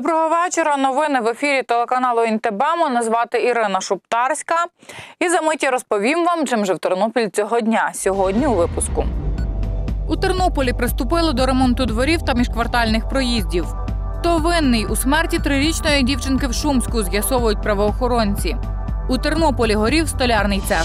Доброго вечора. Новини в ефірі телеканалу НТБ. Мене звати Ірина Шуптарська. І за миті розповім вам, чим жив Тернопіль цього дня. Сьогодні у випуску. У Тернополі приступили до ремонту дворів та міжквартальних проїздів. Хто винний у смерті 3-річної дівчинки в Шумську, з'ясовують правоохоронці. У Тернополі горів столярний цех.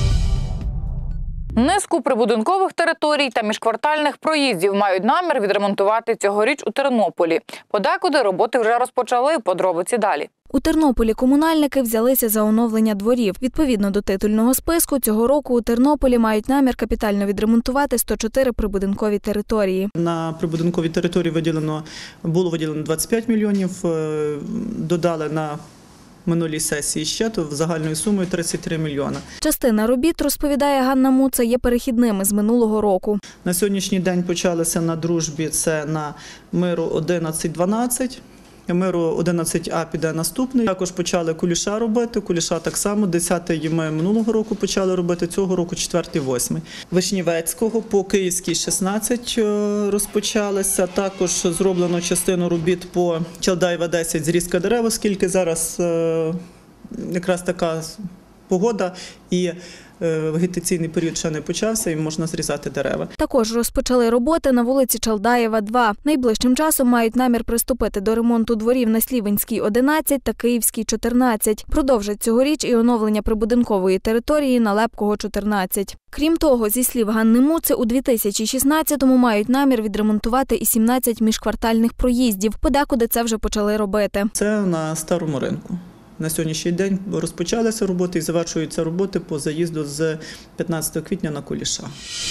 Низку прибудинкових територій та міжквартальних проїздів мають намір відремонтувати цьогоріч у Тернополі. Подекуди роботи вже розпочали, подробиці далі. У Тернополі комунальники взялися за оновлення дворів. Відповідно до титульного списку, цього року у Тернополі мають намір капітально відремонтувати 104 прибудинкові території. На прибудинковій території було виділено 25 мільйонів, додали на минулій сесії ще, то загальною сумою 33 мільйони. Частина робіт, розповідає Ганна Муца, є перехідними з минулого року. На сьогоднішній день почалися на Дружбі, це на Миру 11-12. Миру 11А піде наступний. Також почали Куліша робити. Куліша так само. 10-й ми минулого року почали робити, цього року 4-й, 8-й. Вишнівецького по Київській 16 розпочалися. Також зроблено частину робіт по Чалдаєва 10, зрізка дерев, оскільки зараз якраз така погода і вегетаційний період ще не почався і можна зрізати дерева. Також розпочали роботи на вулиці Чалдаєва, 2. Найближчим часом мають намір приступити до ремонту дворів на Слівенській, 11 та Київській, 14. Продовжать цьогоріч і оновлення прибудинкової території на Лепкого, 14. Крім того, зі слів Ганни Муци, у 2016-му мають намір відремонтувати і 17 міжквартальних проїздів. Подекуди це вже почали робити. Це на Старому ринку. На сьогоднішній день розпочалися роботи і завершуються роботи по заїзду з 15 квітня на Куліша.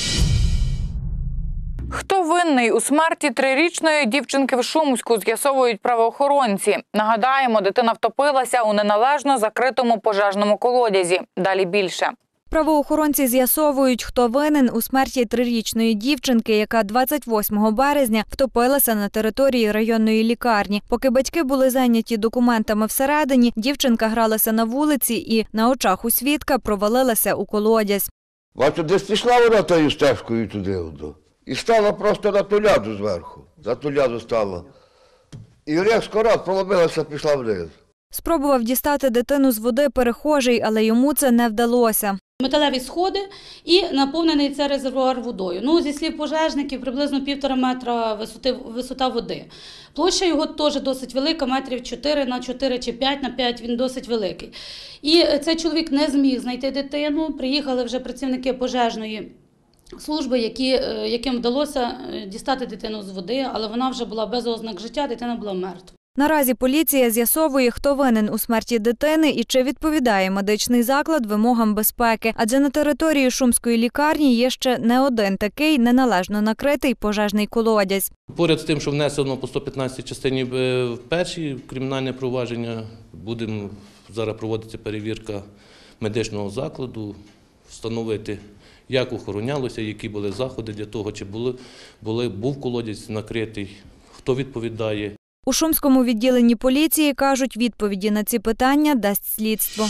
Хто винний у смерті 3-річної дівчинки в Шумську, з'ясовують правоохоронці. Нагадаємо, дитина втопилася у неналежно закритому пожежному колодязі. Далі більше. Правоохоронці з'ясовують, хто винен у смерті 3-річної дівчинки, яка 28 березня втопилася на території районної лікарні. Поки батьки були зайняті документами всередині, дівчинка гралася на вулиці і на очах у свідка провалилася у колодязь. Бачу, десь пішла вона тою стежкою туди. І стала просто на ту ляду зверху. За ту ляду стала. І різко раз проломилася, пішла вниз. Спробував дістати дитину з води перехожий, але йому це не вдалося. Металеві сходи і наповнений цей резервуар водою. Зі слів пожежників, приблизно 1,5 метра висота води. Площа його теж досить велика, метрів 4 на 4 чи 5 на 5, він досить великий. І цей чоловік не зміг знайти дитину, приїхали вже працівники пожежної служби, яким вдалося дістати дитину з води, але вона вже була без ознак життя, дитина була мертва. Наразі поліція з'ясовує, хто винен у смерті дитини і чи відповідає медичний заклад вимогам безпеки. Адже на території Шумської лікарні є ще не один такий неналежно накритий пожежний колодязь. Поряд з тим, що внесено по 115 частині в перші кримінальне провадження, будемо зараз проводити перевірка медичного закладу, встановити, як охоронялося, які були заходи для того, чи був колодязь накритий, хто відповідає. У Шумському відділенні поліції кажуть, відповіді на ці питання дасть слідство.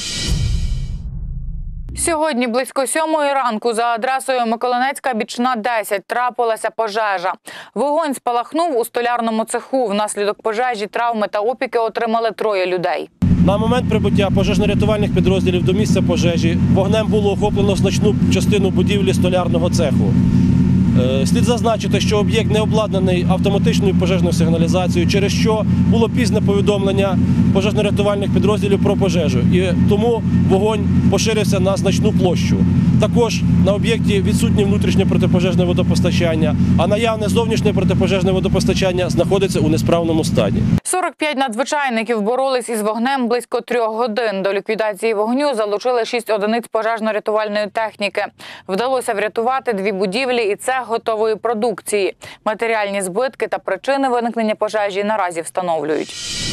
Сьогодні близько 7-ї ранку за адресою Миколинецька бічна 10 трапилася пожежа. Вогонь спалахнув у столярному цеху. Внаслідок пожежі травми та опіки отримали 3 людей. На момент прибуття пожежно-рятувальних підрозділів до місця пожежі вогнем було охоплено значну частину будівлі столярного цеху. Слід зазначити, що об'єкт не обладнаний автоматичною пожежною сигналізацією, через що було пізне повідомлення пожежно-рятувальних підрозділів про пожежу. І тому вогонь поширився на значну площу. Також на об'єкті відсутнє внутрішнє протипожежне водопостачання, а наявне зовнішнє протипожежне водопостачання знаходиться у несправному стані. 45 надзвичайників боролись із вогнем близько 3 годин. До ліквідації вогню залучили 6 одиниць пожежно-рятувальної техніки. Вдалося врятувати 2 будівлі і цех готової продукції. Матеріальні збитки та причини виникнення пожежі наразі встановлюють.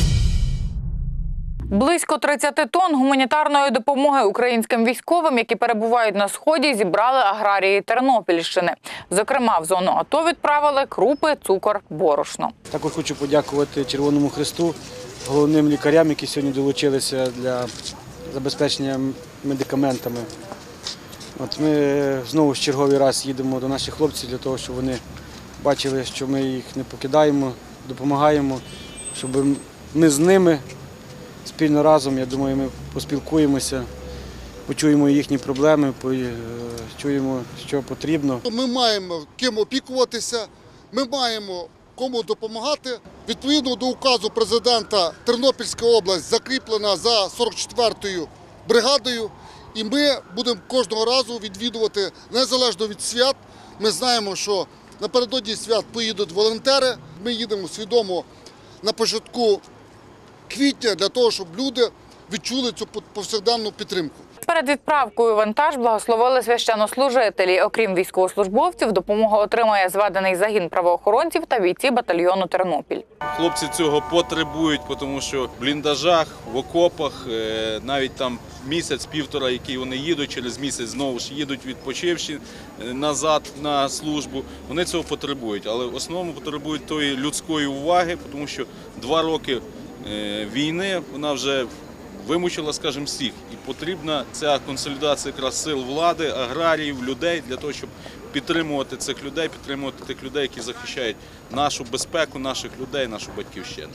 Близько 30 тонн гуманітарної допомоги українським військовим, які перебувають на Сході, зібрали аграрії Тернопільщини. Зокрема, в зону АТО відправили крупи, цукор, борошно. Також хочу подякувати Червоному Хресту, головним лікарям, які сьогодні долучилися для забезпечення медикаментами. Ми знову в черговий раз їдемо до наших хлопців для того, щоб вони бачили, що ми їх не покидаємо, допомагаємо, щоб ми з ними спільно разом, я думаю, ми поспілкуємося, почуємо їхні проблеми, чуємо, що потрібно. Ми маємо ким опікуватися, ми маємо кому допомагати. Відповідно до указу президента Тернопільська область закріплена за 44-ю бригадою, і ми будемо кожного разу відвідувати незалежно від свят. Ми знаємо, що напередодні свят поїдуть волонтери, ми їдемо свідомо на початку квітня для того, щоб люди відчули цю повсякденну підтримку. Перед відправкою вантаж благословили священнослужителі. Окрім військовослужбовців, допомогу отримає зведений загін правоохоронців та бійці батальйону «Тернопіль». Хлопці цього потребують, тому що в бліндажах, в окопах, навіть там місяць-півтора, який вони їдуть, через місяць знову ж їдуть відпочивши назад на службу, вони цього потребують. Але в основному потребують тої людської уваги, тому що 2 роки війни, вона вже вимучила, скажімо, всіх. І потрібна ця консолідація якраз сил влади, аграріїв, людей, для того, щоб підтримувати цих людей, підтримувати тих людей, які захищають нашу безпеку, наших людей, нашу батьківщину.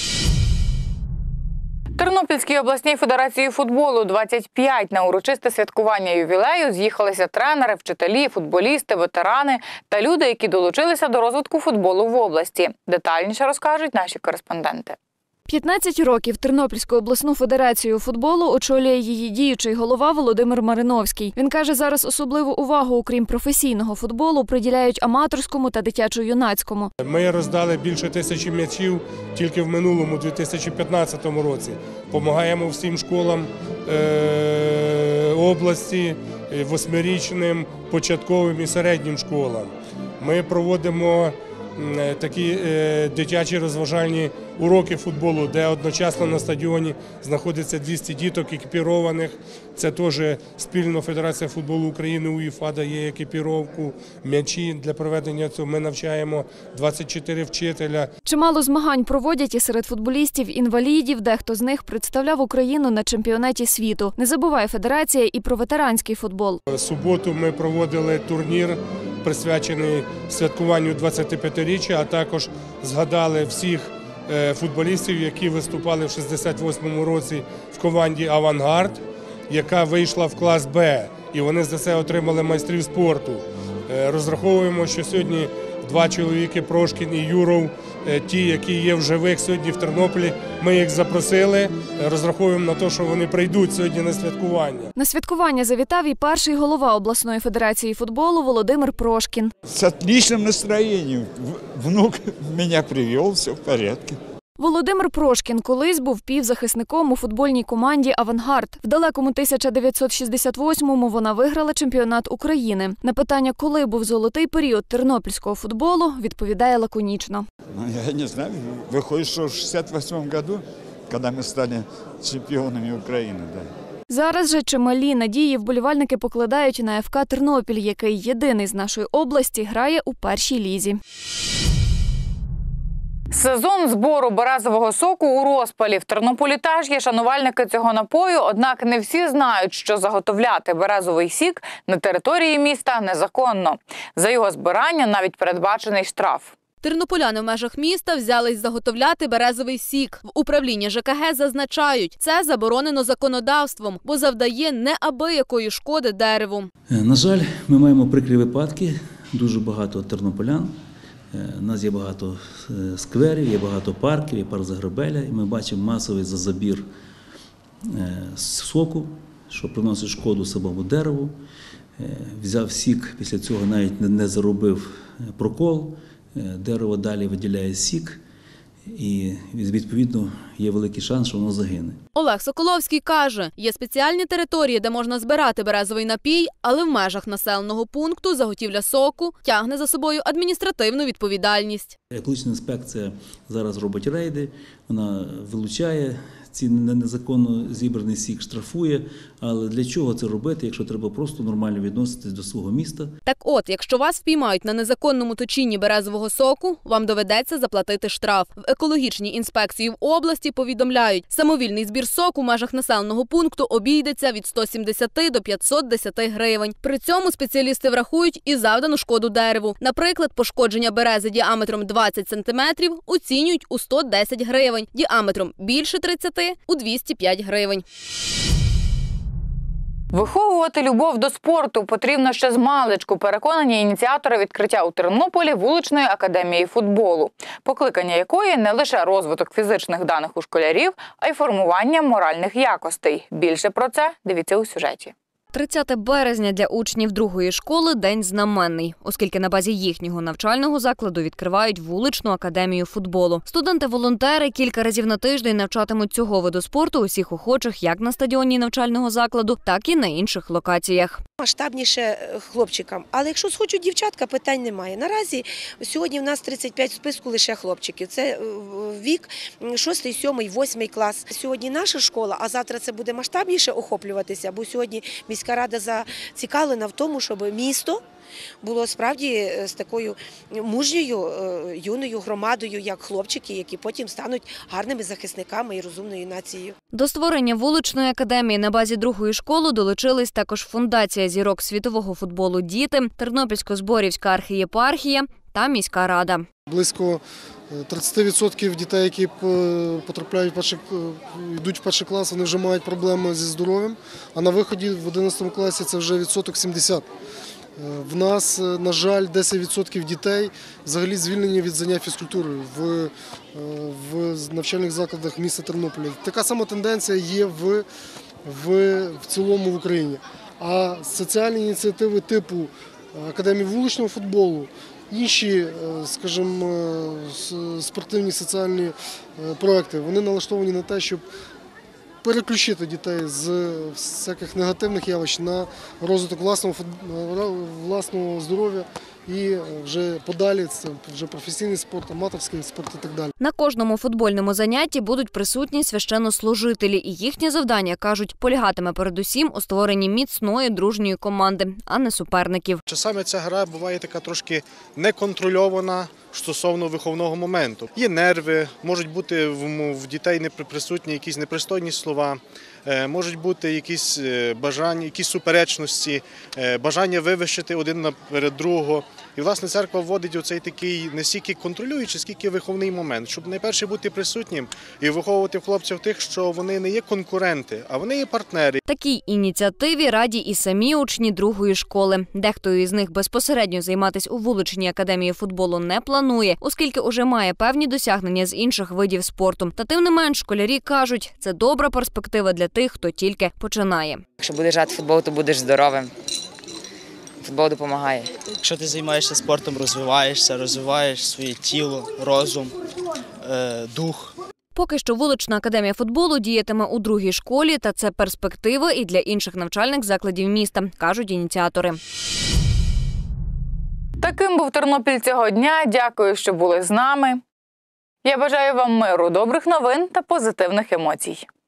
Тернопільській обласній федерації футболу 25 на урочисте святкування ювілею з'їхалися тренери, вчителі, футболісти, ветерани та люди, які долучилися до розвитку футболу в області. Детальніше розкажуть наші кореспонденти. 15 років Тернопільську обласну федерацію футболу очолює її діючий голова Володимир Мариновський. Він каже, зараз особливу увагу, окрім професійного футболу, приділяють аматорському та дитячо-юнацькому. Ми роздали більше 1000 м'ячів тільки в минулому, 2015 році. Помагаємо всім школам області, 8-річним, початковим і середнім школам. Ми проводимо такі дитячі розважальні уроки футболу, де одночасно на стадіоні знаходиться 200 діток екіпірованих. Це теж спільно Федерація футболу України УЄФА дає екіпіровку, м'ячі для проведення цього. Ми навчаємо 24 вчителя. Чимало змагань проводять і серед футболістів-інвалідів. Дехто з них представляв Україну на чемпіонаті світу. Не забуває федерація і про ветеранський футбол. В суботу ми проводили турнір, присвячений святкуванню 25-річчя, а також згадали всіх футболістів, які виступали в 68-му році в команді «Авангард», яка вийшла в клас «Б», і вони за це отримали майстрів спорту. Розраховуємо, що сьогодні 2 чоловіки, Прошкін і Юров, ті, які є в живих сьогодні в Тернополі, ми їх запросили, розраховуємо на те, що вони прийдуть сьогодні на святкування. На святкування завітав і перший голова обласної федерації футболу Володимир Прошкін. С отличным настроением. Внук меня привел, все в порядке. Володимир Прошкін колись був півзахисником у футбольній команді «Авангард». В далекому 1968-му вона виграла чемпіонат України. На питання, коли був золотий період тернопільського футболу, відповідає лаконічно. Я не знаю, выходит, что в 68 году, когда мы стали чемпионами Украины. Да. Зараз же чималі надії вболівальники покладають на ФК «Тернопіль», який єдиний з нашої області грає у першій лізі. Сезон збору березового соку у розпалі. В Тернополі теж є шанувальники цього напою, однак не всі знають, що заготовляти березовий сік на території міста незаконно. За його збирання навіть передбачений штраф. Тернополяни в межах міста взялись заготовляти березовий сік. В управлінні ЖКГ зазначають, це заборонено законодавством, бо завдає неабиякої шкоди дереву. На жаль, ми маємо прикрі випадки, дуже багато тернополян. У нас є багато скверів, є багато парків, є парк Загребеля, і ми бачимо масовий забір соку, що приносить шкоду самому дереву. Взяв сік, після цього навіть не заробив прокол, дерево далі виділяє сік, і відповідно є великий шанс, що воно загине. Олег Соколовський каже, є спеціальні території, де можна збирати березовий напій, але в межах населеного пункту заготівля соку тягне за собою адміністративну відповідальність. Екологічна інспекція зараз робить рейди, вона вилучає ці незаконно зібраний сік, штрафує. Але для чого це робити, якщо треба просто нормально відноситись до свого міста? Так от, якщо вас впіймають на незаконному точінні березового соку, вам доведеться заплатити штраф. В екологічній інспекції в області фахівці повідомляють, самовільний збір соку у межах населеного пункту обійдеться від 170 до 510 гривень. При цьому спеціалісти врахують і завдану шкоду дереву. Наприклад, пошкодження берези діаметром 20 см оцінюють у 110 гривень, діаметром більше 30 – у 205 гривень. Виховувати любов до спорту потрібно ще з маличку, переконані ініціатори відкриття у Тернополі вуличної академії футболу, покликання якої не лише розвиток фізичних даних у школярів, а й формування моральних якостей. Більше про це дивіться у сюжеті. 30 березня для учнів другої школи – день знаменний, оскільки на базі їхнього навчального закладу відкривають вуличну академію футболу. Студенти-волонтери кілька разів на тиждень навчатимуть цього виду спорту усіх охочих як на стадіоні навчального закладу, так і на інших локаціях. Масштабніше хлопчикам, але якщо схочуть дівчатка, питань немає. Наразі сьогодні в нас 35 в списку лише хлопчиків. Це вік 6, 7, 8 клас. Сьогодні наша школа, а завтра це буде масштабніше охоплюватися, бо сьогодні міська рада зацікавлена в тому, щоб місто було справді з такою мужньою, юною громадою, як хлопчики, які потім стануть гарними захисниками і розумною нацією. До створення вуличної академії на базі другої школи долучились також Фундація зірок світового футболу «Діти», Тернопільсько-Зборівська архієпархія та міська рада. Близько 30% дітей, які потрапляють йдуть в перший клас, вони вже мають проблеми зі здоров'ям, а на виході в 11 класі це вже відсоток 70%. В нас, на жаль, 10% дітей взагалі звільнені від занять фізкультурою в навчальних закладах міста Тернополя. Така сама тенденція є в цілому в Україні. А соціальні ініціативи типу Академії вуличного футболу, інші, скажімо, спортивні соціальні проекти, вони налаштовані на те, щоб переключити дітей з всяких негативних явищ на розвиток власного здоров'я і вже подалі це вже професійний спорт, аматорський спорт і так далі. На кожному футбольному занятті будуть присутні священнослужителі, і їхнє завдання, кажуть, полягатиме передусім у створенні міцної дружньої команди, а не суперників. Часами ця гра буває така трошки неконтрольована стосовно виховного моменту. Є нерви, можуть бути в дітей присутні якісь непристойні слова, можуть бути якісь бажання, якісь суперечності, бажання вивищити один перед другого. І, власне, церква вводить оцей такий не стільки контролюючий, скільки виховний момент, щоб найперше бути присутнім і виховувати в хлопців тих, що вони не є конкуренти, а вони є партнери. Такій ініціативі раді і самі учні другої школи. Дехто із них безпосередньо займатися у вуличній академії футболу не планує, оскільки уже має певні досягнення з інших видів спорту. Та тим не менш, школярі кажуть, це добра перспектива для тих, хто тільки починає. Якщо будеш грати в футбол, то будеш здоровим. Футбол допомагає. Якщо ти займаєшся спортом, розвиваєш своє тіло, розум, дух. Поки що вулична академія футболу діятиме у другій школі, та це перспектива і для інших навчальних закладів міста, кажуть ініціатори. Таким був Тернопіль цього дня. Дякую, що були з нами. Я бажаю вам миру, добрих новин та позитивних емоцій.